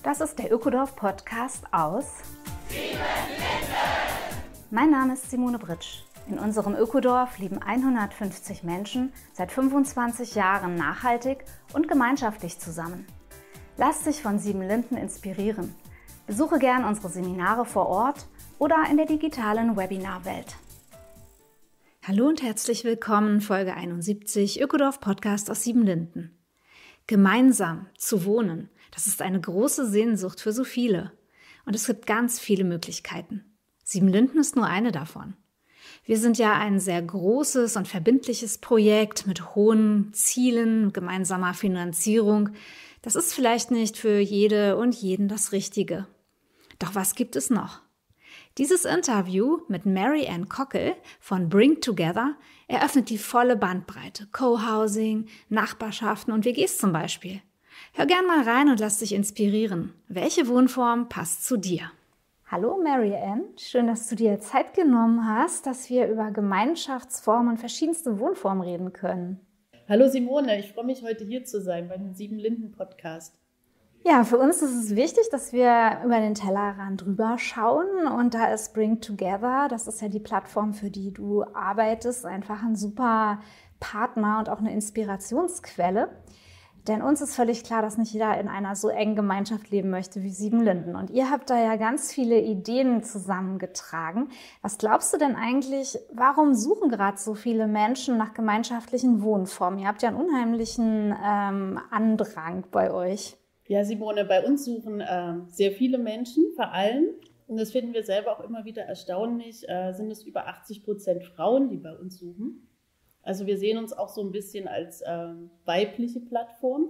Das ist der Ökodorf-Podcast aus Mein Name ist Simone Britsch. In unserem Ökodorf leben 150 Menschen seit 25 Jahren nachhaltig und gemeinschaftlich zusammen. Lass dich von Siebenlinden inspirieren. Besuche gern unsere Seminare vor Ort oder in der digitalen Webinarwelt. Hallo und herzlich willkommen, Folge 71, Ökodorf-Podcast aus Siebenlinden. Gemeinsam zu wohnen, das ist eine große Sehnsucht für so viele. Und es gibt ganz viele Möglichkeiten. Siebenlinden ist nur eine davon. Wir sind ja ein sehr großes und verbindliches Projekt mit hohen Zielen, gemeinsamer Finanzierung. Das ist vielleicht nicht für jede und jeden das Richtige. Doch was gibt es noch? Dieses Interview mit Mary Ann Cockel von Bring Together eröffnet die volle Bandbreite. Co-Housing, Nachbarschaften und WGs zum Beispiel. Hör gern mal rein und lass dich inspirieren. Welche Wohnform passt zu dir? Hallo Mary Ann, schön, dass du dir Zeit genommen hast, dass wir über Gemeinschaftsformen und verschiedenste Wohnformen reden können. Hallo Simone, ich freue mich, heute hier zu sein beim Siebenlinden-Podcast. Ja, für uns ist es wichtig, dass wir über den Tellerrand drüber schauen und da ist Bring Together, das ist ja die Plattform, für die du arbeitest, einfach ein super Partner und auch eine Inspirationsquelle. Denn uns ist völlig klar, dass nicht jeder in einer so engen Gemeinschaft leben möchte wie Siebenlinden. Und ihr habt da ja ganz viele Ideen zusammengetragen. Was glaubst du denn eigentlich, warum suchen gerade so viele Menschen nach gemeinschaftlichen Wohnformen? Ihr habt ja einen unheimlichen Andrang bei euch. Ja, Simone, bei uns suchen sehr viele Menschen, vor allem, und das finden wir selber auch immer wieder erstaunlich, sind es über 80% Frauen, die bei uns suchen. Also wir sehen uns auch so ein bisschen als weibliche Plattform.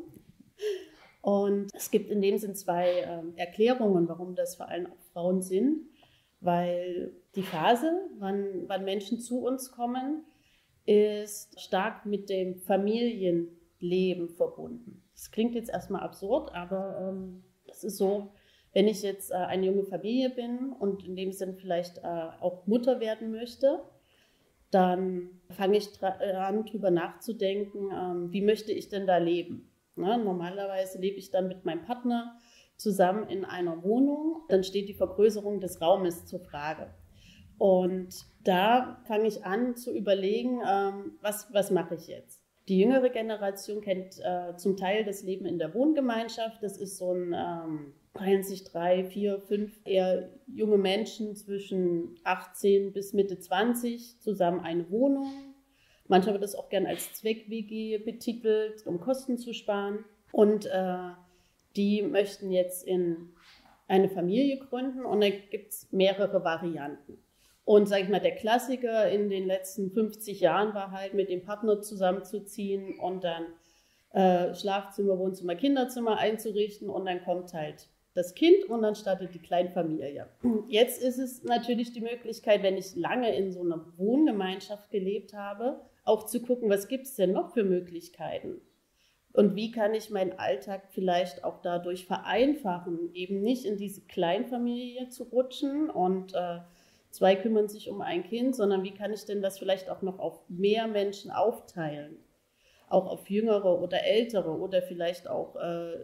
Und es gibt in dem Sinn zwei Erklärungen, warum das vor allem auch Frauen sind. Weil die Phase, wann Menschen zu uns kommen, ist stark mit dem Familienleben verbunden. Das klingt jetzt erstmal absurd, aber das ist so, wenn ich jetzt eine junge Familie bin und in dem Sinn vielleicht auch Mutter werden möchte, dann fange ich an, drüber nachzudenken, wie möchte ich denn da leben? Ne? Normalerweise lebe ich dann mit meinem Partner zusammen in einer Wohnung. Dann steht die Vergrößerung des Raumes zur Frage. Und da fange ich an zu überlegen, was mache ich jetzt? Die jüngere Generation kennt zum Teil das Leben in der Wohngemeinschaft. Das ist so ein teilen sich 3, 4, 5 eher junge Menschen zwischen 18 bis Mitte 20 zusammen eine Wohnung. Manchmal wird das auch gern als Zweck-WG betitelt, um Kosten zu sparen. Und die möchten jetzt in eine Familie gründen und da gibt es mehrere Varianten. Und sage ich mal, der Klassiker in den letzten 50 Jahren war halt, mit dem Partner zusammenzuziehen und dann Schlafzimmer, Wohnzimmer, Kinderzimmer einzurichten und dann kommt halt das Kind und dann startet die Kleinfamilie. Jetzt ist es natürlich die Möglichkeit, wenn ich lange in so einer Wohngemeinschaft gelebt habe, auch zu gucken, was gibt es denn noch für Möglichkeiten? Und wie kann ich meinen Alltag vielleicht auch dadurch vereinfachen, eben nicht in diese Kleinfamilie zu rutschen und zwei kümmern sich um ein Kind, sondern wie kann ich denn das vielleicht auch noch auf mehr Menschen aufteilen? Auch auf Jüngere oder Ältere oder vielleicht auch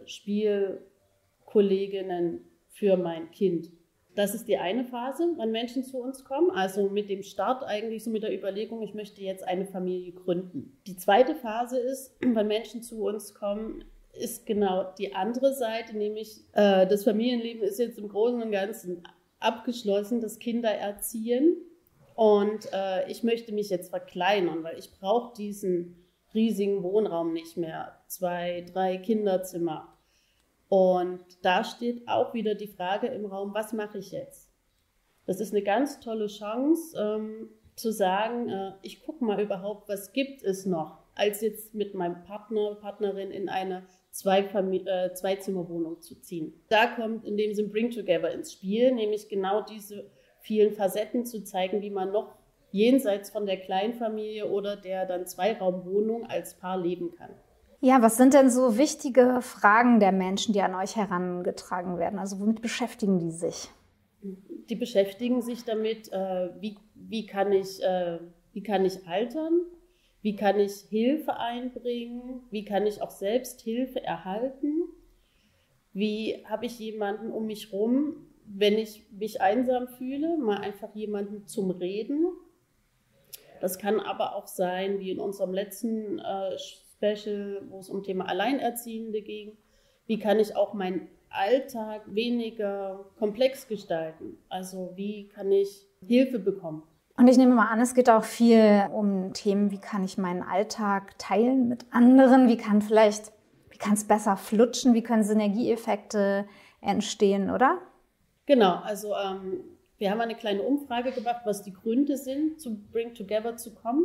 Spielkolleginnen für mein Kind. Das ist die eine Phase, wann Menschen zu uns kommen, also mit dem Start eigentlich so mit der Überlegung, ich möchte jetzt eine Familie gründen. Die zweite Phase ist, wann Menschen zu uns kommen, ist genau die andere Seite, nämlich das Familienleben ist jetzt im Großen und Ganzen abgeschlossen, das Kinder erziehen und ich möchte mich jetzt verkleinern, weil ich brauche diesen riesigen Wohnraum nicht mehr, 2, 3 Kinderzimmer. Und da steht auch wieder die Frage im Raum, was mache ich jetzt? Das ist eine ganz tolle Chance, zu sagen, ich gucke mal überhaupt, was gibt es noch, als jetzt mit meinem Partnerin in eine Zweizimmerwohnung zu ziehen. Da kommt in dem Sinn Bring Together ins Spiel, nämlich genau diese vielen Facetten zu zeigen, wie man noch jenseits von der Kleinfamilie oder der dann Zweiraumwohnung als Paar leben kann. Ja, was sind denn so wichtige Fragen der Menschen, die an euch herangetragen werden? Also womit beschäftigen die sich? Die beschäftigen sich damit, wie kann ich altern, wie kann ich Hilfe einbringen, wie kann ich auch selbst Hilfe erhalten Wie habe ich jemanden um mich rum, wenn ich mich einsam fühle, mal einfach jemanden zum Reden. Das kann aber auch sein, wie in unserem letzten Special, wo es um Thema Alleinerziehende ging. Wie kann ich auch meinen Alltag weniger komplex gestalten? Also wie kann ich Hilfe bekommen? Und ich nehme mal an, es geht auch viel um Themen, wie kann ich meinen Alltag teilen mit anderen? Wie kann es besser flutschen? Wie können Synergieeffekte entstehen, oder? Genau, also wir haben eine kleine Umfrage gemacht, was die Gründe sind, zu Bring Together zu kommen.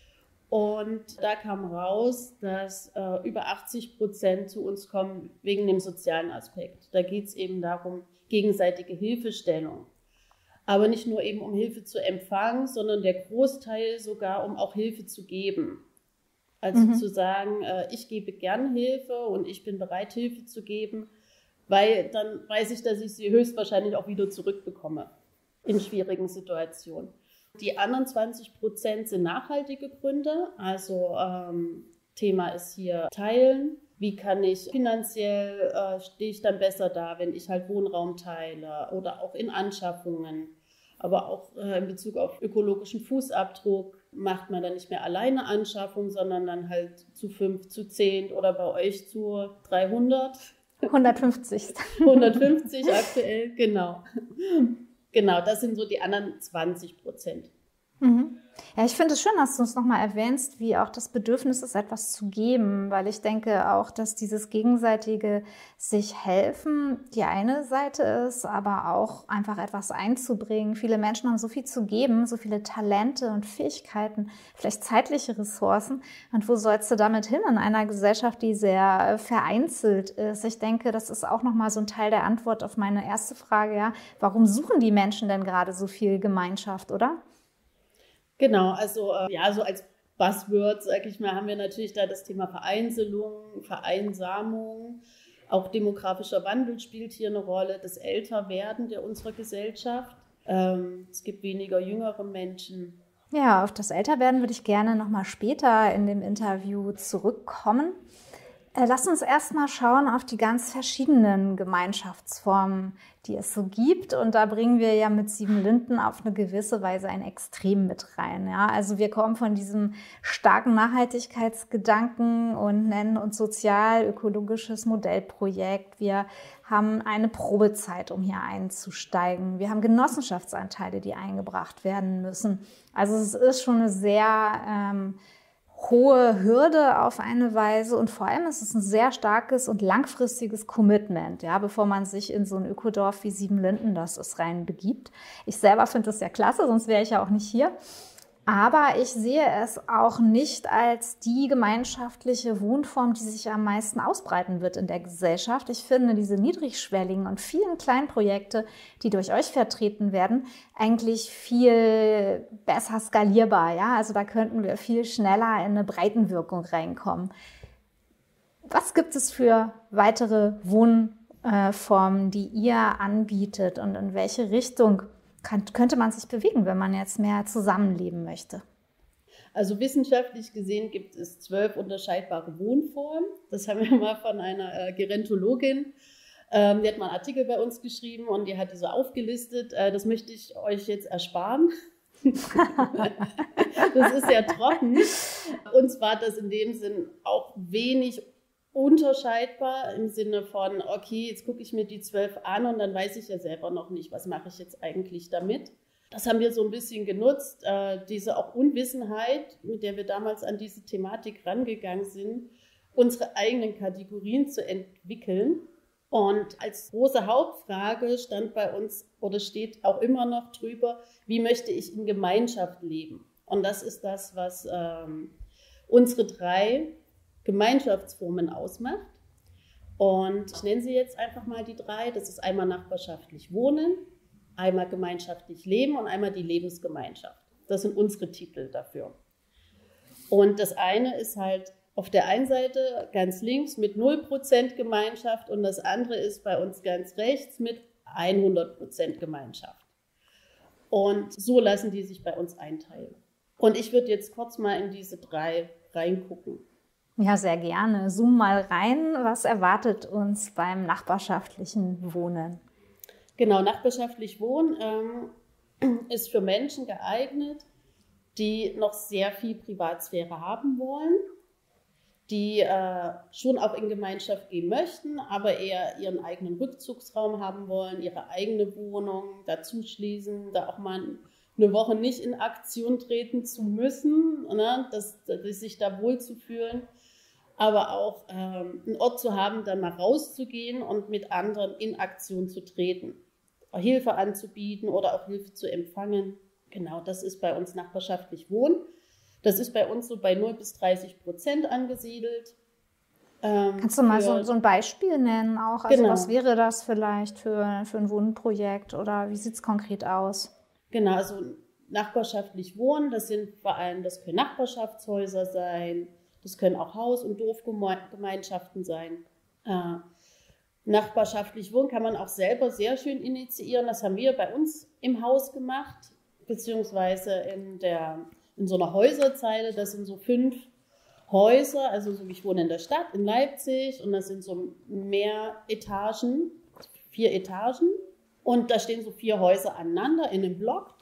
Und da kam raus, dass über 80% zu uns kommen wegen dem sozialen Aspekt. Da geht es eben darum, gegenseitige Hilfestellung. Aber nicht nur eben um Hilfe zu empfangen, sondern der Großteil sogar um auch Hilfe zu geben. Also zu sagen, ich gebe gern Hilfe und ich bin bereit, Hilfe zu geben, weil dann weiß ich, dass ich sie höchstwahrscheinlich auch wieder zurückbekomme in schwierigen Situationen. Die anderen 20% sind nachhaltige Gründe. Also Thema ist hier Teilen. Wie kann ich finanziell, stehe ich dann besser da, wenn ich halt Wohnraum teile oder auch in Anschaffungen. Aber auch in Bezug auf ökologischen Fußabdruck macht man dann nicht mehr alleine Anschaffung, sondern dann halt zu 5, zu 10 oder bei euch zu 300. 150. 150 aktuell, genau. Genau, das sind so die anderen 20%. Ja, ich finde es schön, dass du uns nochmal erwähnst, wie auch das Bedürfnis ist, etwas zu geben, weil ich denke auch, dass dieses gegenseitige sich helfen die eine Seite ist, aber auch einfach etwas einzubringen. Viele Menschen haben so viel zu geben, so viele Talente und Fähigkeiten, vielleicht zeitliche Ressourcen. Und wo sollst du damit hin in einer Gesellschaft, die sehr vereinzelt ist? Ich denke, das ist auch nochmal so ein Teil der Antwort auf meine erste Frage, ja. Warum suchen die Menschen denn gerade so viel Gemeinschaft, oder? Genau, also so als Buzzword, sag ich mal, haben wir natürlich da das Thema Vereinzelung, Vereinsamung, auch demografischer Wandel spielt hier eine Rolle, das Älterwerden unserer Gesellschaft. Es gibt weniger jüngere Menschen. Ja, auf das Älterwerden würde ich gerne nochmal später in dem Interview zurückkommen. Lass uns erstmal schauen auf die ganz verschiedenen Gemeinschaftsformen, die es so gibt. Und da bringen wir ja mit 7 Linden auf eine gewisse Weise ein Extrem mit rein. Ja? Also wir kommen von diesem starken Nachhaltigkeitsgedanken und nennen uns sozial-ökologisches Modellprojekt. Wir haben eine Probezeit, um hier einzusteigen. Wir haben Genossenschaftsanteile, die eingebracht werden müssen. Also es ist schon eine sehr hohe Hürde auf eine Weise und vor allem ist es ein sehr starkes und langfristiges Commitment, ja, bevor man sich in so ein Ökodorf wie 7 Linden, das es rein begibt. Ich selber finde das ja klasse, sonst wäre ich ja auch nicht hier. Aber ich sehe es auch nicht als die gemeinschaftliche Wohnform, die sich am meisten ausbreiten wird in der Gesellschaft. Ich finde diese niedrigschwelligen und vielen kleinen Projekte, die durch euch vertreten werden, eigentlich viel besser skalierbar. Ja? Also da könnten wir viel schneller in eine Breitenwirkung reinkommen. Was gibt es für weitere Wohnformen, die ihr anbietet und in welche Richtung könnte man sich bewegen, wenn man jetzt mehr zusammenleben möchte? Also wissenschaftlich gesehen gibt es 12 unterscheidbare Wohnformen. Das haben wir mal von einer Gerontologin. Die hat mal einen Artikel bei uns geschrieben und die hat die so aufgelistet. Das möchte ich euch jetzt ersparen. Das ist ja trocken. Und zwar das in dem Sinn auch wenig unterscheidbar im Sinne von, okay, jetzt gucke ich mir die 12 an und dann weiß ich ja selber noch nicht, was mache ich jetzt eigentlich damit. Das haben wir so ein bisschen genutzt, diese auch Unwissenheit, mit der wir damals an diese Thematik rangegangen sind, unsere eigenen Kategorien zu entwickeln. Und als große Hauptfrage stand bei uns oder steht auch immer noch drüber, wie möchte ich in Gemeinschaft leben? Und das ist das, was unsere 3 Gemeinschaftsformen ausmacht. Und ich nenne sie jetzt einfach mal die 3. Das ist einmal nachbarschaftlich wohnen, einmal gemeinschaftlich leben und einmal die Lebensgemeinschaft. Das sind unsere Titel dafür. Und das eine ist halt auf der einen Seite ganz links mit 0% Gemeinschaft und das andere ist bei uns ganz rechts mit 100% Gemeinschaft. Und so lassen die sich bei uns einteilen. Und ich würde jetzt kurz mal in diese 3 reingucken. Ja, sehr gerne. Zoom mal rein. Was erwartet uns beim nachbarschaftlichen Wohnen? Genau, nachbarschaftlich wohnen ist für Menschen geeignet, die noch sehr viel Privatsphäre haben wollen, die schon auch in Gemeinschaft gehen möchten, aber eher ihren eigenen Rückzugsraum haben wollen, ihre eigene Wohnung dazu schließen, da auch mal eine Woche nicht in Aktion treten zu müssen, ne, sich da wohlzufühlen, aber auch einen Ort zu haben, dann mal rauszugehen und mit anderen in Aktion zu treten, Hilfe anzubieten oder auch Hilfe zu empfangen. Genau, das ist bei uns nachbarschaftlich Wohnen. Das ist bei uns so bei 0-30% angesiedelt. Kannst du mal so ein Beispiel nennen auch? Also Genau. was wäre das vielleicht für ein Wohnprojekt oder wie sieht es konkret aus? Genau, also nachbarschaftlich wohnen, das können Nachbarschaftshäuser sein, das können auch Haus- und Dorfgemeinschaften sein. Nachbarschaftlich wohnen kann man auch selber sehr schön initiieren. Das haben wir bei uns im Haus gemacht, beziehungsweise in so einer Häuserzeile. Das sind so 5 Häuser, also so, ich wohne in der Stadt, in Leipzig, und das sind so mehr Etagen, 4 Etagen. Und da stehen so 4 Häuser aneinander in einem Block.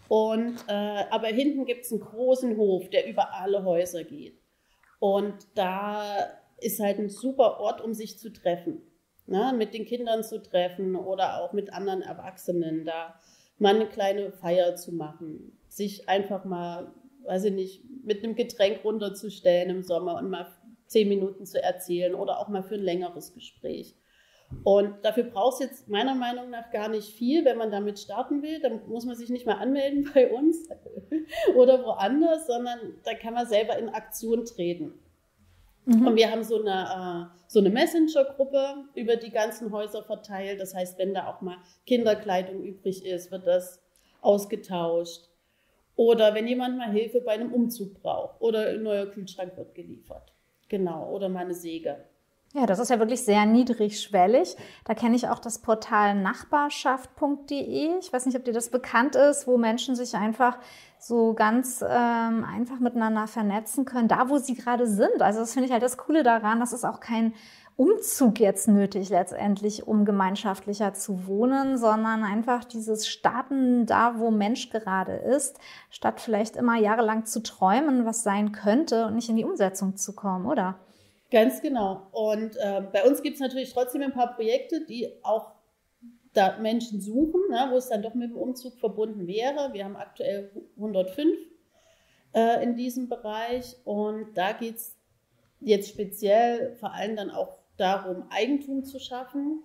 Aber hinten gibt es einen großen Hof, der über alle Häuser geht. Und da ist halt ein super Ort, um sich zu treffen. Ne? Mit den Kindern zu treffen oder auch mit anderen Erwachsenen, da mal eine kleine Feier zu machen. Sich einfach mal, weiß ich nicht, mit einem Getränk runterzustellen im Sommer und mal 10 Minuten zu erzählen oder auch mal für ein längeres Gespräch. Und dafür braucht es jetzt meiner Meinung nach gar nicht viel, wenn man damit starten will. Dann muss man sich nicht mal anmelden bei uns oder woanders, sondern da kann man selber in Aktion treten. Und wir haben so eine Messenger-Gruppe über die ganzen Häuser verteilt. Das heißt, wenn da auch mal Kinderkleidung übrig ist, wird das ausgetauscht. Oder wenn jemand mal Hilfe bei einem Umzug braucht oder ein neuer Kühlschrank wird geliefert. Genau, oder mal eine Säge. Ja, das ist ja wirklich sehr niedrigschwellig. Da kenne ich auch das Portal nachbarschaft.de. Ich weiß nicht, ob dir das bekannt ist, wo Menschen sich einfach so ganz einfach miteinander vernetzen können, da wo sie gerade sind. Also das finde ich halt das Coole daran, dass es auch kein Umzug jetzt nötig letztendlich, um gemeinschaftlicher zu wohnen, sondern einfach dieses Starten da, wo Mensch gerade ist, statt vielleicht immer jahrelang zu träumen, was sein könnte und nicht in die Umsetzung zu kommen, oder? Ganz genau. Und bei uns gibt es natürlich trotzdem ein paar Projekte, die auch da Menschen suchen, ne, wo es dann doch mit dem Umzug verbunden wäre. Wir haben aktuell 105 in diesem Bereich, und da geht es jetzt speziell vor allem dann auch darum, Eigentum zu schaffen,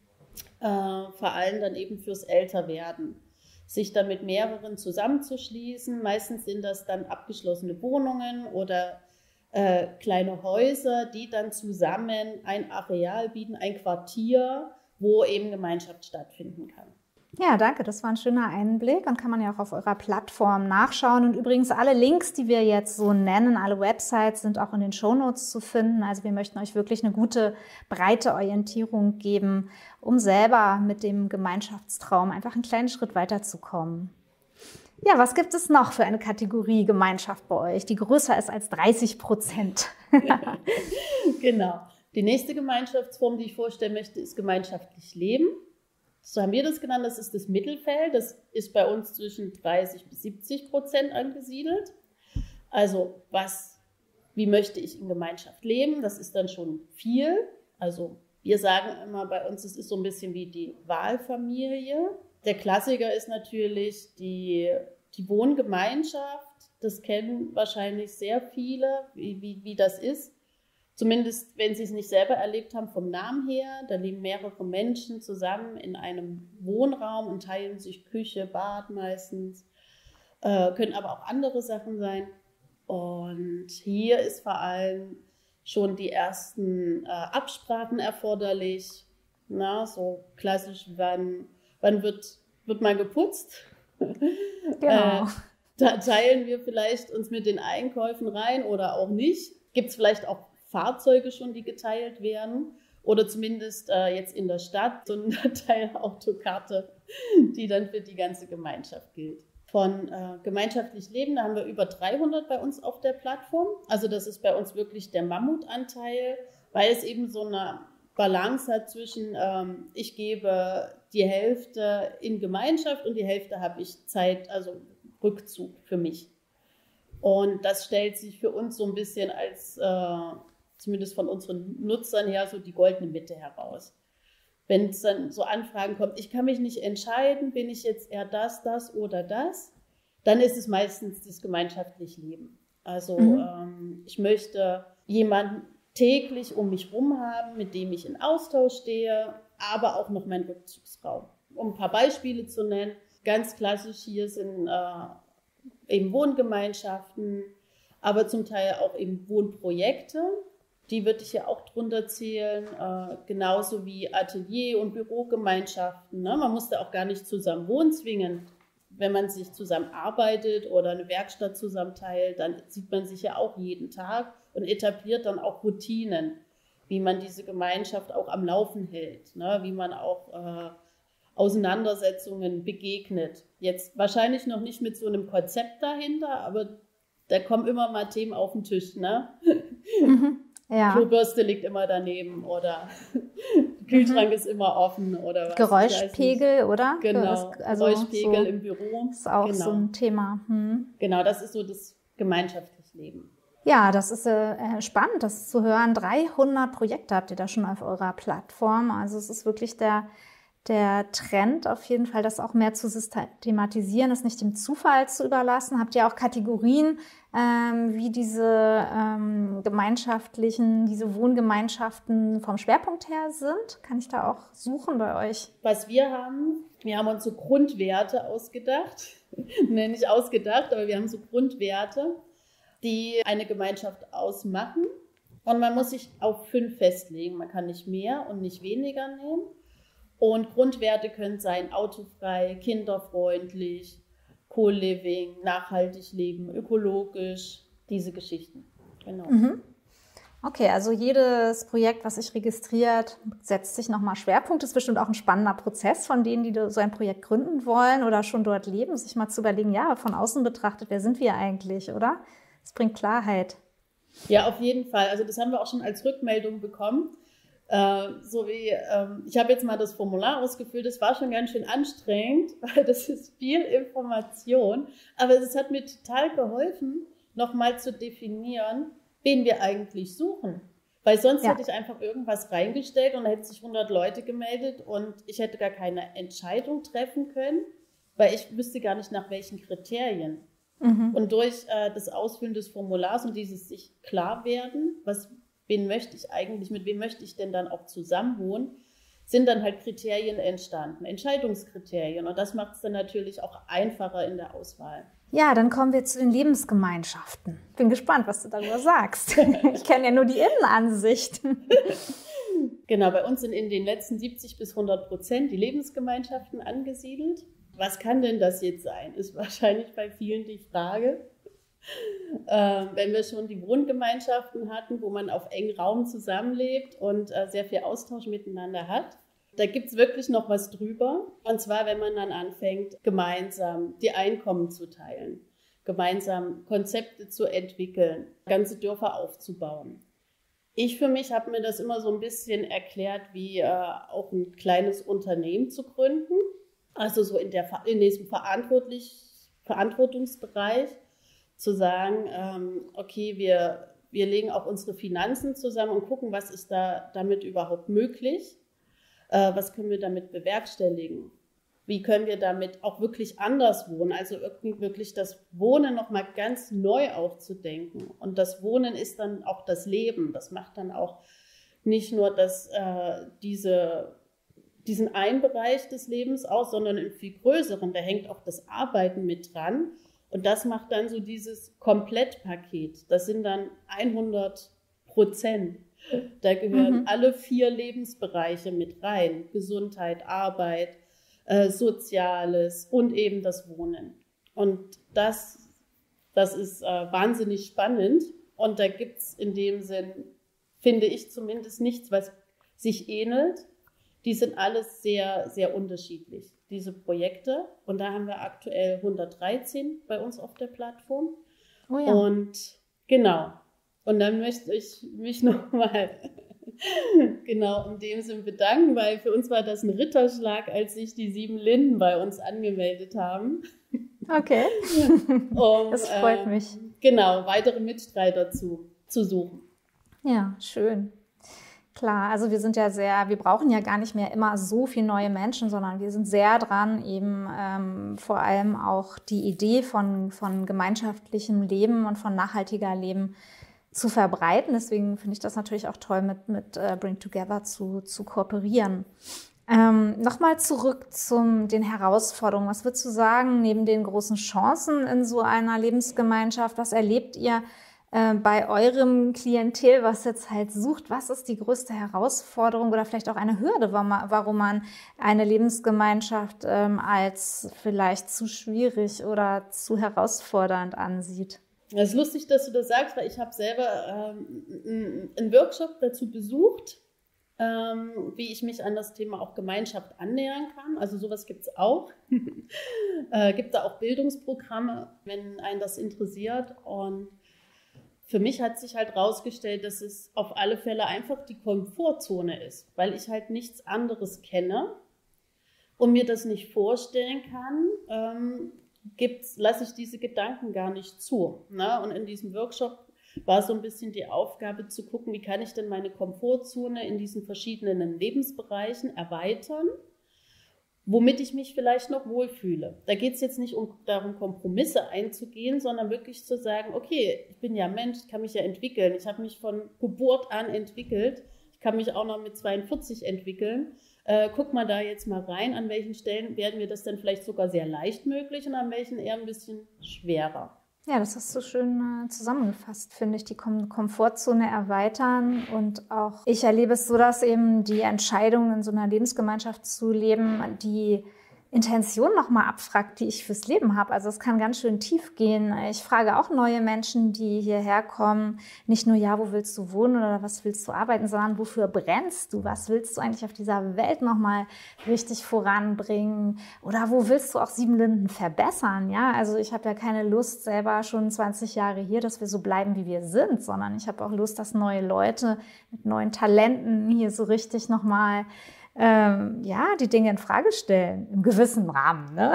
vor allem dann eben fürs Älterwerden. Sich dann mit mehreren zusammenzuschließen. Meistens sind das dann abgeschlossene Wohnungen oder kleine Häuser, die dann zusammen ein Areal bieten, ein Quartier, wo eben Gemeinschaft stattfinden kann. Ja, danke. Das war ein schöner Einblick und kann man ja auch auf eurer Plattform nachschauen. Und übrigens alle Links, die wir jetzt so nennen, alle Websites sind auch in den Shownotes zu finden. Also wir möchten euch wirklich eine gute, breite Orientierung geben, um selber mit dem Gemeinschaftstraum einfach einen kleinen Schritt weiterzukommen. Ja, was gibt es noch für eine Kategorie Gemeinschaft bei euch, die größer ist als 30%? Genau. Die nächste Gemeinschaftsform, die ich vorstellen möchte, ist gemeinschaftlich Leben. So haben wir das genannt, das ist das Mittelfeld. Das ist bei uns zwischen 30-70% angesiedelt. Also wie möchte ich in Gemeinschaft leben? Das ist dann schon viel. Also wir sagen immer bei uns, es ist so ein bisschen wie die Wahlfamilie. Der Klassiker ist natürlich die Wohngemeinschaft. Das kennen wahrscheinlich sehr viele, wie das ist. Zumindest, wenn sie es nicht selber erlebt haben, vom Namen her. Da leben mehrere Menschen zusammen in einem Wohnraum und teilen sich Küche, Bad meistens. Können aber auch andere Sachen sein. Und hier ist vor allem schon die ersten Absprachen erforderlich. Na, so klassisch, wann wird mal geputzt? Genau. Da teilen wir vielleicht uns mit den Einkäufen rein oder auch nicht. Gibt es vielleicht auch Fahrzeuge schon, die geteilt werden? Oder zumindest jetzt in der Stadt so eine Teilautokarte, die dann für die ganze Gemeinschaft gilt. von gemeinschaftlich Leben. Da haben wir über 300 bei uns auf der Plattform. Also das ist bei uns wirklich der Mammutanteil, weil es eben so eine Balance hat zwischen, ich gebe die Hälfte in Gemeinschaft und die Hälfte habe ich Zeit, also Rückzug für mich. Und das stellt sich für uns so ein bisschen als, zumindest von unseren Nutzern her, so die goldene Mitte heraus. Wenn es dann so Anfragen kommt, ich kann mich nicht entscheiden, bin ich jetzt eher das oder das, dann ist es meistens das gemeinschaftliche Leben. Also ich möchte jemanden täglich um mich herum haben, mit dem ich in Austausch stehe, aber auch noch meinen Rückzugsraum. Um ein paar Beispiele zu nennen, ganz klassisch hier sind eben Wohngemeinschaften, aber zum Teil auch eben Wohnprojekte. Die würde ich ja auch drunter zählen, genauso wie Atelier- und Bürogemeinschaften. Ne? Man muss da auch gar nicht zusammen wohnen zwingend. Wenn man sich zusammen arbeitet oder eine Werkstatt zusammen teilt, dann sieht man sich ja auch jeden Tag und etabliert dann auch Routinen, wie man diese Gemeinschaft auch am Laufen hält, ne? Wie man auch Auseinandersetzungen begegnet. Jetzt wahrscheinlich noch nicht mit so einem Konzept dahinter, aber da kommen immer mal Themen auf den Tisch, ne? Ja. Klobürste liegt immer daneben oder der Kühlschrank ist immer offen oder was. Geräuschpegel, oder? Genau, also Geräuschpegel so im Büro. ist auch so ein Thema. Genau, das ist so das gemeinschaftliche Leben. Ja, das ist spannend, das zu hören. 300 Projekte habt ihr da schon auf eurer Plattform. Also es ist wirklich der Trend auf jeden Fall, das auch mehr zu systematisieren, es nicht dem Zufall zu überlassen. Habt ihr auch Kategorien, wie diese diese Wohngemeinschaften vom Schwerpunkt her sind? Kann ich da auch suchen bei euch? Was wir haben uns so Grundwerte ausgedacht. Nicht ausgedacht, aber wir haben so Grundwerte, die eine Gemeinschaft ausmachen. Und man muss sich auf 5 festlegen. Man kann nicht mehr und nicht weniger nehmen. Und Grundwerte können sein autofrei, kinderfreundlich, Co-Living, nachhaltig leben, ökologisch, diese Geschichten. Genau. Okay, also jedes Projekt, was sich registriert, setzt sich nochmal Schwerpunkt. Das ist bestimmt auch ein spannender Prozess von denen, die so ein Projekt gründen wollen oder schon dort leben, sich mal zu überlegen, ja, von außen betrachtet, wer sind wir eigentlich, oder? Das bringt Klarheit. Ja, auf jeden Fall. Also das haben wir auch schon als Rückmeldung bekommen. Ich habe jetzt mal das Formular ausgefüllt, das war schon ganz schön anstrengend, weil das ist viel Information, aber es hat mir total geholfen, nochmal zu definieren, wen wir eigentlich suchen, weil sonst hätte ich einfach irgendwas reingestellt und da hätten sich 100 Leute gemeldet und ich hätte gar keine Entscheidung treffen können, weil ich wüsste gar nicht, nach welchen Kriterien. Und durch das Ausfüllen des Formulars und dieses sich klar werden, mit wem möchte ich denn dann auch zusammenwohnen, sind dann halt Kriterien entstanden, Entscheidungskriterien. Und das macht es dann natürlich auch einfacher in der Auswahl. Ja, dann kommen wir zu den Lebensgemeinschaften. Bin gespannt, was du darüber sagst. Ich kenne ja nur die Innenansicht. Genau, bei uns sind in den letzten 70-100% die Lebensgemeinschaften angesiedelt. Was kann denn das jetzt sein, ist wahrscheinlich bei vielen die Frage. Wenn wir schon die Wohngemeinschaften hatten, wo man auf engem Raum zusammenlebt und sehr viel Austausch miteinander hat, da gibt es wirklich noch was drüber. Und zwar, wenn man dann anfängt, gemeinsam die Einkommen zu teilen, gemeinsam Konzepte zu entwickeln, ganze Dörfer aufzubauen. Ich für mich habe mir das immer so ein bisschen erklärt, wie auch ein kleines Unternehmen zu gründen. Also so in diesem Verantwortungsbereich. Zu sagen, okay, wir legen auch unsere Finanzen zusammen und gucken, was ist damit überhaupt möglich, was können wir damit bewerkstelligen, wie können wir damit auch wirklich anders wohnen, also wirklich das Wohnen nochmal ganz neu aufzudenken. Und das Wohnen ist dann auch das Leben, das macht dann auch nicht nur diesen einen Bereich des Lebens aus, sondern im viel größeren, da hängt auch das Arbeiten mit dran. Und das macht dann so dieses Komplettpaket. Das sind dann 100%. Da gehören alle 4 Lebensbereiche mit rein. Gesundheit, Arbeit, Soziales und eben das Wohnen. Und das ist wahnsinnig spannend. Und da gibt es in dem Sinn, finde ich zumindest, nichts, was sich ähnelt. Die sind alles sehr, sehr unterschiedlich. diese Projekte. Und da haben wir aktuell 113 bei uns auf der Plattform. Oh ja. Und genau. Und dann möchte ich mich nochmal genau in dem Sinn bedanken, weil für uns war das ein Ritterschlag, als sich die 7 Linden bei uns angemeldet haben. Okay, das freut mich. Genau, weitere Mitstreiter zu suchen. Ja, schön. Klar, also wir brauchen ja gar nicht mehr immer so viele neue Menschen, sondern wir sind sehr dran, eben vor allem auch die Idee von gemeinschaftlichem Leben und von nachhaltiger Leben zu verbreiten. Deswegen finde ich das natürlich auch toll, mit Bring Together zu kooperieren. Nochmal zurück zu den Herausforderungen. Was würdest du sagen, neben den großen Chancen in so einer Lebensgemeinschaft, was erlebt ihr bei eurem Klientel, was jetzt halt sucht? Was ist die größte Herausforderung oder vielleicht auch eine Hürde, warum man eine Lebensgemeinschaft als vielleicht zu schwierig oder zu herausfordernd ansieht? Es ist lustig, dass du das sagst, weil ich habe selber einen Workshop dazu besucht, wie ich mich an das Thema auch Gemeinschaft annähern kann. Also sowas gibt es auch. Gibt da auch Bildungsprogramme, wenn einen das interessiert. Und für mich hat sich halt rausgestellt, dass es auf alle Fälle einfach die Komfortzone ist, weil ich halt nichts anderes kenne und mir das nicht vorstellen kann, lasse ich diese Gedanken gar nicht zu. Ne? Und in diesem Workshop war so ein bisschen die Aufgabe zu gucken, wie kann ich denn meine Komfortzone in diesen verschiedenen Lebensbereichen erweitern, womit ich mich vielleicht noch wohlfühle. Da geht es jetzt nicht darum, Kompromisse einzugehen, sondern wirklich zu sagen, okay, ich bin ja Mensch, ich kann mich ja entwickeln. Ich habe mich von Geburt an entwickelt. Ich kann mich auch noch mit 42 entwickeln. Guck mal da jetzt mal rein, an welchen Stellen werden mir das dann vielleicht sogar sehr leicht möglich und an welchen eher ein bisschen schwerer. Ja, das hast du schön zusammengefasst, finde ich, die Komfortzone erweitern. Und auch ich erlebe es so, dass eben die Entscheidung, in so einer Lebensgemeinschaft zu leben, die Intention nochmal abfragt, die ich fürs Leben habe. Also es kann ganz schön tief gehen. Ich frage auch neue Menschen, die hierher kommen, nicht nur, ja, wo willst du wohnen oder was willst du arbeiten, sondern wofür brennst du? Was willst du eigentlich auf dieser Welt nochmal richtig voranbringen? Oder wo willst du auch 7 Linden verbessern? Ja, also ich habe ja keine Lust selber schon 20 Jahre hier, dass wir so bleiben, wie wir sind, sondern ich habe auch Lust, dass neue Leute mit neuen Talenten hier so richtig nochmal die Dinge in Frage stellen, im gewissen Rahmen. Ne?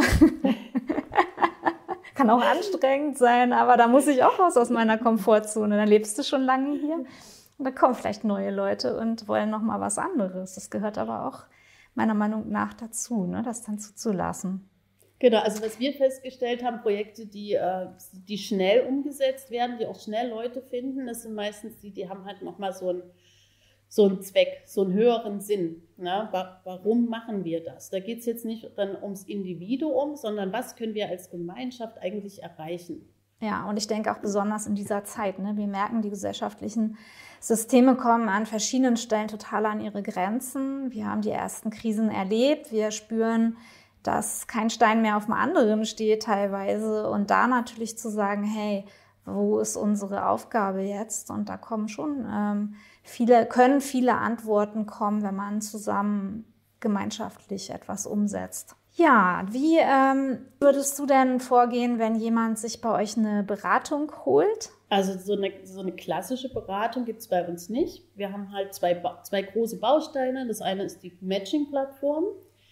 Kann auch anstrengend sein, aber da muss ich auch raus aus meiner Komfortzone. Dann lebst du schon lange hier und da kommen vielleicht neue Leute und wollen noch mal was anderes. Das gehört aber auch meiner Meinung nach dazu, ne? Das dann zuzulassen. Genau, also was wir festgestellt haben, Projekte, die schnell umgesetzt werden, die auch schnell Leute finden, das sind meistens die haben halt noch mal so einen Zweck, so einen höheren Sinn. Ne? Warum machen wir das? Da geht es jetzt nicht dann ums Individuum, sondern was können wir als Gemeinschaft eigentlich erreichen? Ja, und ich denke auch besonders in dieser Zeit. Ne? Wir merken, die gesellschaftlichen Systeme kommen an verschiedenen Stellen total an ihre Grenzen. Wir haben die ersten Krisen erlebt. Wir spüren, dass kein Stein mehr auf dem anderen steht teilweise. Und da natürlich zu sagen, hey, wo ist unsere Aufgabe jetzt? Und da kommen schon viele Antworten kommen, wenn man zusammen gemeinschaftlich etwas umsetzt. Ja, wie würdest du denn vorgehen, wenn jemand sich bei euch eine Beratung holt? Also so eine klassische Beratung gibt es bei uns nicht. Wir haben halt zwei große Bausteine. Das eine ist die Matching-Plattform.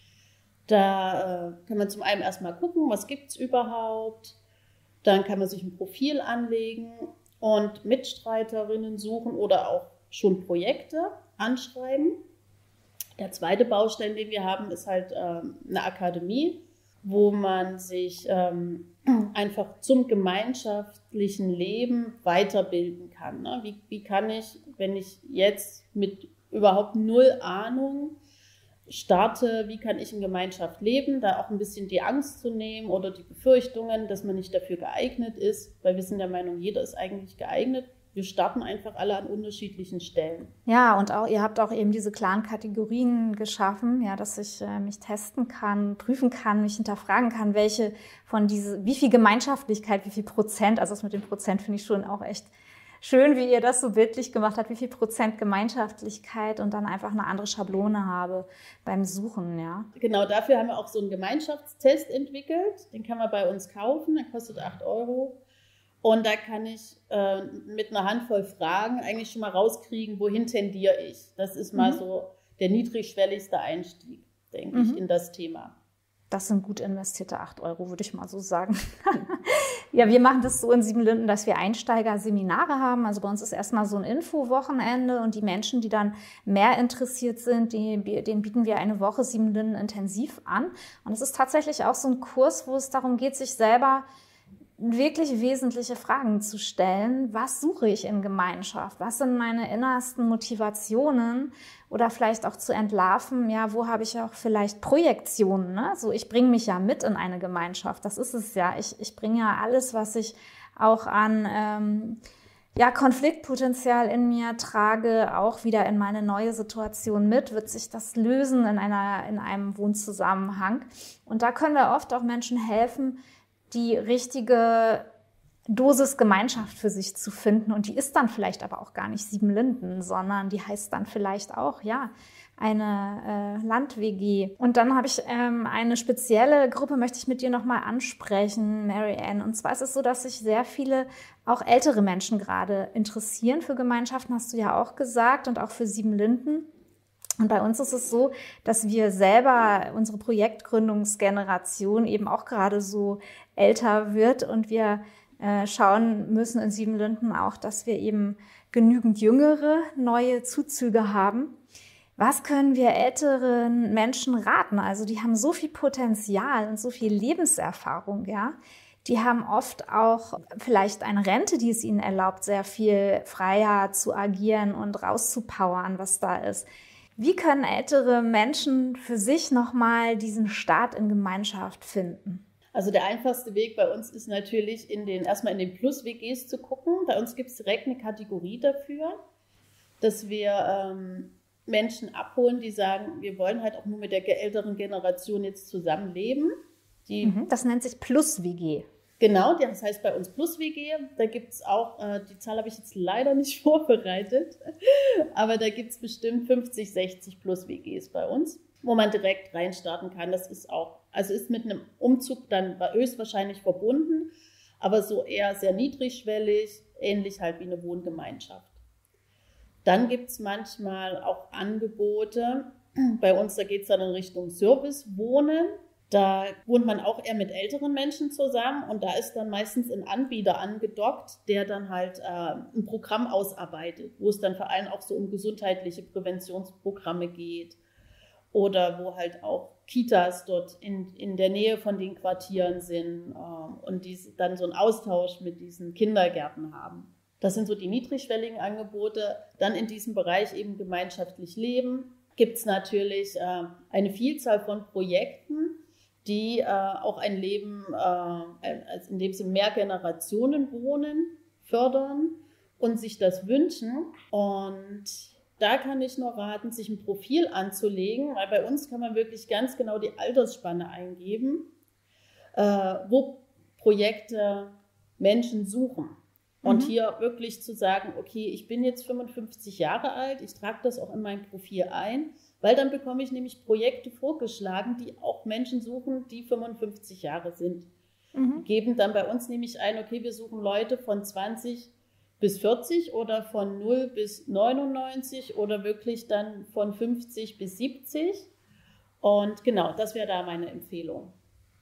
Da kann man zum einen erstmal gucken, was gibt es überhaupt. Dann kann man sich ein Profil anlegen und Mitstreiterinnen suchen oder auch schon Projekte anschreiben. Der zweite Baustein, den wir haben, ist halt eine Akademie, wo man sich einfach zum gemeinschaftlichen Leben weiterbilden kann. Ne? Wie kann ich, wenn ich jetzt mit überhaupt 0 Ahnung starte, wie kann ich in Gemeinschaft leben, da auch ein bisschen die Angst zu nehmen oder die Befürchtungen, dass man nicht dafür geeignet ist, weil wir sind der Meinung, jeder ist eigentlich geeignet. Wir starten einfach alle an unterschiedlichen Stellen. Ja, und auch ihr habt auch eben diese klaren Kategorien geschaffen, ja, dass ich mich testen kann, prüfen kann, mich hinterfragen kann, wie viel Gemeinschaftlichkeit, wie viel Prozent, also das mit dem Prozent finde ich schon auch echt schön, wie ihr das so bildlich gemacht habt, wie viel Prozent Gemeinschaftlichkeit und dann einfach eine andere Schablone habe beim Suchen, ja. Genau, dafür haben wir auch so einen Gemeinschaftstest entwickelt. Den kann man bei uns kaufen, der kostet 8 Euro. Und da kann ich mit einer Handvoll Fragen eigentlich schon mal rauskriegen, wohin tendiere ich. Das ist mal so der niedrigschwelligste Einstieg, denke ich, in das Thema. Das sind gut investierte 8 Euro, würde ich mal so sagen. Ja, wir machen das so in Siebenlinden, dass wir Einsteigerseminare haben. Also bei uns ist erstmal so ein Infowochenende und die Menschen, die dann mehr interessiert sind, denen bieten wir eine Woche Siebenlinden intensiv an. Und es ist tatsächlich auch so ein Kurs, wo es darum geht, sich selber wirklich wesentliche Fragen zu stellen. Was suche ich in Gemeinschaft? Was sind meine innersten Motivationen? Oder vielleicht auch zu entlarven, ja, wo habe ich auch vielleicht Projektionen, ne? So, ich bringe mich ja mit in eine Gemeinschaft. Das ist es ja. Ich bringe ja alles, was ich auch an Konfliktpotenzial in mir trage, auch wieder in meine neue Situation mit. Wird sich das lösen in einem Wohnzusammenhang? Und da können wir oft auch Menschen helfen, die richtige Dosis Gemeinschaft für sich zu finden. Und die ist dann vielleicht aber auch gar nicht Siebenlinden, sondern die heißt dann vielleicht auch, ja, eine Land-WG. Und dann habe ich eine spezielle Gruppe, möchte ich mit dir nochmal ansprechen, Mary Ann. Und zwar ist es so, dass sich sehr viele, auch ältere Menschen gerade interessieren für Gemeinschaften, hast du ja auch gesagt, und auch für Siebenlinden. Und bei uns ist es so, dass wir selber, unsere Projektgründungsgeneration eben auch gerade so älter wird und wir schauen müssen in Siebenlinden auch, dass wir eben genügend jüngere, neue Zuzüge haben. Was können wir älteren Menschen raten? Also die haben so viel Potenzial und so viel Lebenserfahrung, ja. Die haben oft auch vielleicht eine Rente, die es ihnen erlaubt, sehr viel freier zu agieren und rauszupowern, was da ist. Wie können ältere Menschen für sich nochmal diesen Start in Gemeinschaft finden? Also der einfachste Weg bei uns ist natürlich, erstmal in den Plus-WGs zu gucken. Bei uns gibt es direkt eine Kategorie dafür, dass wir Menschen abholen, die sagen, wir wollen halt auch nur mit der älteren Generation jetzt zusammenleben. Das nennt sich Plus-WG. Genau, das heißt bei uns Plus-WG. Da gibt es auch, die Zahl habe ich jetzt leider nicht vorbereitet, aber da gibt es bestimmt 50, 60 Plus-WGs bei uns, wo man direkt reinstarten kann. Das ist auch, also ist mit einem Umzug dann höchstwahrscheinlich verbunden, aber so eher sehr niedrigschwellig, ähnlich halt wie eine Wohngemeinschaft. Dann gibt es manchmal auch Angebote, bei uns, da geht es dann in Richtung Servicewohnen. Da wohnt man auch eher mit älteren Menschen zusammen und da ist dann meistens ein Anbieter angedockt, der dann halt ein Programm ausarbeitet, wo es dann vor allem auch so um gesundheitliche Präventionsprogramme geht oder wo halt auch Kitas dort in der Nähe von den Quartieren sind und die dann so einen Austausch mit diesen Kindergärten haben. Das sind so die niedrigschwelligen Angebote. Dann in diesem Bereich eben gemeinschaftlich leben gibt es natürlich eine Vielzahl von Projekten, die auch ein Leben, in dem sie mehr Generationen wohnen, fördern und sich das wünschen. Und da kann ich nur raten, sich ein Profil anzulegen, weil bei uns kann man wirklich ganz genau die Altersspanne eingeben, wo Projekte Menschen suchen. Und hier wirklich zu sagen, okay, ich bin jetzt 55 Jahre alt, ich trage das auch in mein Profil ein, weil dann bekomme ich nämlich Projekte vorgeschlagen, die auch Menschen suchen, die 55 Jahre sind. Geben dann bei uns nämlich ein, okay, wir suchen Leute von 20 bis 40 oder von 0 bis 99 oder wirklich dann von 50 bis 70. Und genau, das wäre da meine Empfehlung.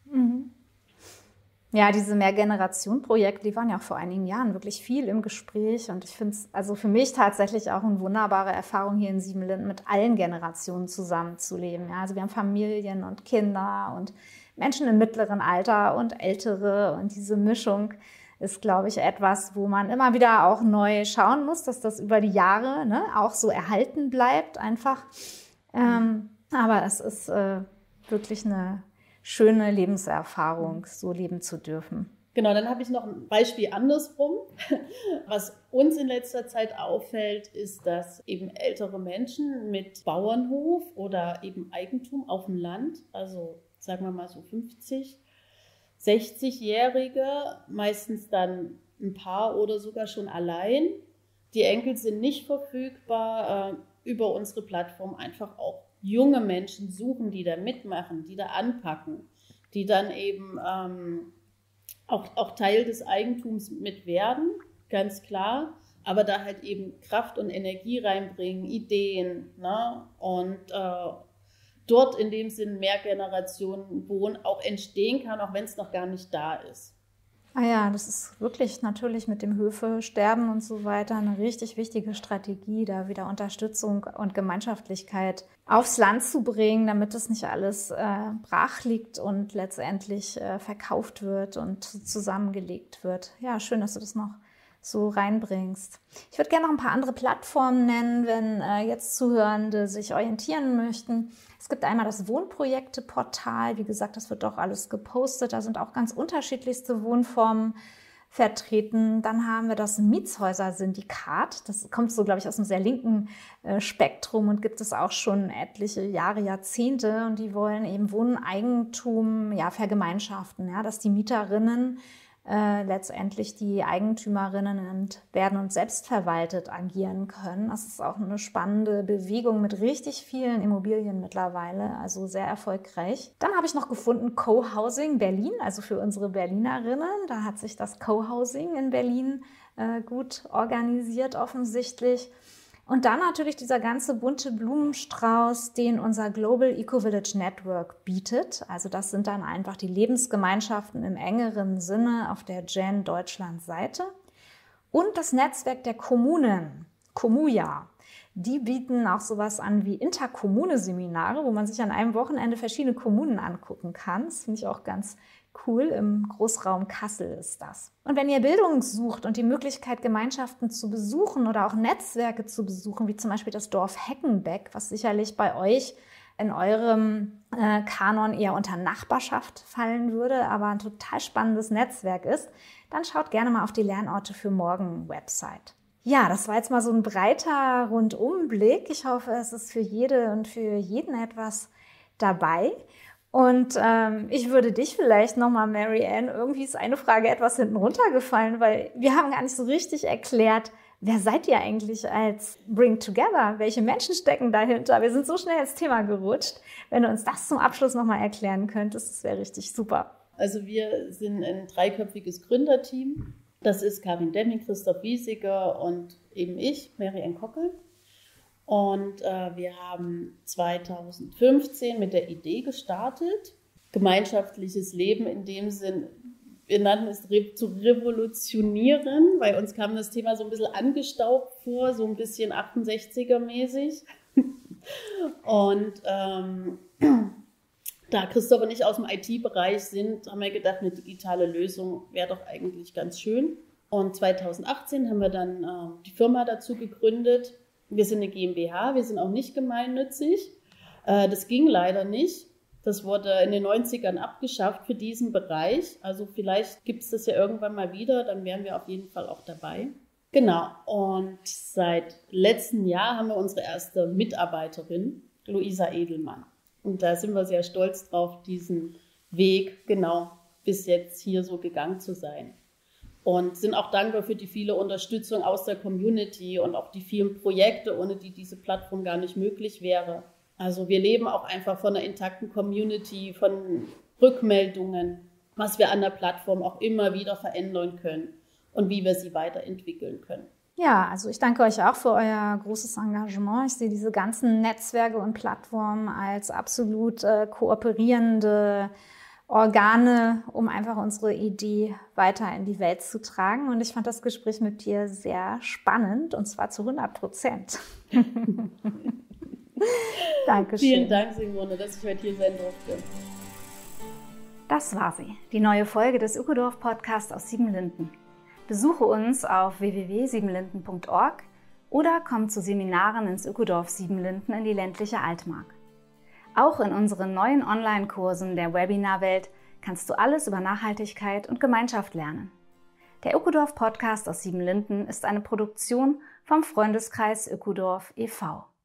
Ja, diese Mehrgeneration-Projekte, die waren ja auch vor einigen Jahren wirklich viel im Gespräch. Und ich finde es also für mich tatsächlich auch eine wunderbare Erfahrung, hier in Siebenlinden mit allen Generationen zusammenzuleben. Ja, also wir haben Familien und Kinder und Menschen im mittleren Alter und Ältere. Und diese Mischung ist, glaube ich, etwas, wo man immer wieder auch neu schauen muss, dass das über die Jahre, ne, auch so erhalten bleibt einfach. Aber es ist wirklich eine schöne Lebenserfahrung, so leben zu dürfen. Genau, dann habe ich noch ein Beispiel andersrum. Was uns in letzter Zeit auffällt, ist, dass eben ältere Menschen mit Bauernhof oder eben Eigentum auf dem Land, also sagen wir mal so 50, 60-Jährige, meistens dann ein Paar oder sogar schon allein, Die Enkel sind nicht verfügbar. Über unsere Plattform einfach auch junge Menschen suchen, die da mitmachen, die da anpacken, die dann eben auch Teil des Eigentums mit werden, ganz klar, aber da halt eben Kraft und Energie reinbringen, Ideen, ne? Und dort in dem Sinn Mehrgenerationen-Wohnen auch entstehen kann, auch wenn es noch gar nicht da ist. Ah ja, das ist wirklich natürlich mit dem Höfesterben und so weiter eine richtig wichtige Strategie, da wieder Unterstützung und Gemeinschaftlichkeit aufs Land zu bringen, damit es nicht alles brach liegt und letztendlich verkauft wird und zusammengelegt wird. Ja, schön, dass du das noch so reinbringst. Ich würde gerne noch ein paar andere Plattformen nennen, wenn jetzt Zuhörende sich orientieren möchten. Es gibt einmal das Wohnprojekte-Portal. Wie gesagt, das wird doch alles gepostet. Da sind auch ganz unterschiedlichste Wohnformen vertreten. Dann haben wir das Mietshäuser-Syndikat. Das kommt so, glaube ich, aus einem sehr linken Spektrum und gibt es auch schon etliche Jahre, Jahrzehnte. Und die wollen eben Wohneigentum vergemeinschaften, ja, dass die Mieterinnen letztendlich die Eigentümerinnen werden und selbstverwaltet agieren können. Das ist auch eine spannende Bewegung mit richtig vielen Immobilien mittlerweile, also sehr erfolgreich. Dann habe ich noch gefunden Co-Housing Berlin, also für unsere Berlinerinnen. Da hat sich das Co-Housing in Berlin gut organisiert offensichtlich. Und dann natürlich dieser ganze bunte Blumenstrauß, den unser Global Eco-Village Network bietet. Also das sind dann einfach die Lebensgemeinschaften im engeren Sinne auf der Gen Deutschland Seite. Und das Netzwerk der Kommunen, Commuja. Die bieten auch sowas an wie Interkommune-Seminare, wo man sich an einem Wochenende verschiedene Kommunen angucken kann. Das finde ich auch ganz cool. Im Großraum Kassel ist das. Und wenn ihr Bildung sucht und die Möglichkeit, Gemeinschaften zu besuchen oder auch Netzwerke zu besuchen, wie zum Beispiel das Dorf Heckenbeck, was sicherlich bei euch in eurem Kanon eher unter Nachbarschaft fallen würde, aber ein total spannendes Netzwerk ist, dann schaut gerne mal auf die Lernorte für morgen Website. Ja, das war jetzt mal so ein breiter Rundumblick. Ich hoffe, es ist für jede und für jeden etwas dabei. Und ich würde dich vielleicht nochmal, Mary-Ann, irgendwie ist eine Frage etwas hinten runtergefallen, weil wir haben gar nicht so richtig erklärt, wer seid ihr eigentlich als Bring Together? Welche Menschen stecken dahinter? Wir sind so schnell ins Thema gerutscht. Wenn du uns das zum Abschluss nochmal erklären könntest, das wäre richtig super. Also wir sind ein dreiköpfiges Gründerteam. Das ist Karin Demming, Christoph Wiesiger und eben ich, Mary-Ann Kockel. Und wir haben 2015 mit der Idee gestartet, gemeinschaftliches Leben in dem Sinn, wir nannten es zu revolutionieren, weil uns kam das Thema so ein bisschen angestaubt vor, so ein bisschen 68er-mäßig. Und da Christoph und ich aus dem IT-Bereich sind, haben wir gedacht, eine digitale Lösung wäre doch eigentlich ganz schön. Und 2018 haben wir dann die Firma dazu gegründet. Wir sind eine GmbH, wir sind auch nicht gemeinnützig. Das ging leider nicht. Das wurde in den 90ern abgeschafft für diesen Bereich. Also vielleicht gibt es das ja irgendwann mal wieder, dann wären wir auf jeden Fall auch dabei. Genau, und seit letztem Jahr haben wir unsere erste Mitarbeiterin, Luisa Edelmann. Und da sind wir sehr stolz drauf, diesen Weg genau bis jetzt hier so gegangen zu sein. Und sind auch dankbar für die viele Unterstützung aus der Community und auch die vielen Projekte, ohne die diese Plattform gar nicht möglich wäre. Also wir leben auch einfach von einer intakten Community, von Rückmeldungen, was wir an der Plattform auch immer wieder verändern können und wie wir sie weiterentwickeln können. Ja, also ich danke euch auch für euer großes Engagement. Ich sehe diese ganzen Netzwerke und Plattformen als absolut kooperierende Organe, um einfach unsere Idee weiter in die Welt zu tragen. Und ich fand das Gespräch mit dir sehr spannend, und zwar zu 100%. Dankeschön. Vielen Dank, Simone, dass ich heute hier sein durfte. Das war sie, die neue Folge des Ökodorf-Podcasts aus Siebenlinden. Besuche uns auf www.siebenlinden.org oder komm zu Seminaren ins Ökodorf Siebenlinden in die ländliche Altmark. Auch in unseren neuen Online-Kursen der Webinarwelt kannst du alles über Nachhaltigkeit und Gemeinschaft lernen. Der Ökodorf-Podcast aus Siebenlinden ist eine Produktion vom Freundeskreis Ökodorf e.V.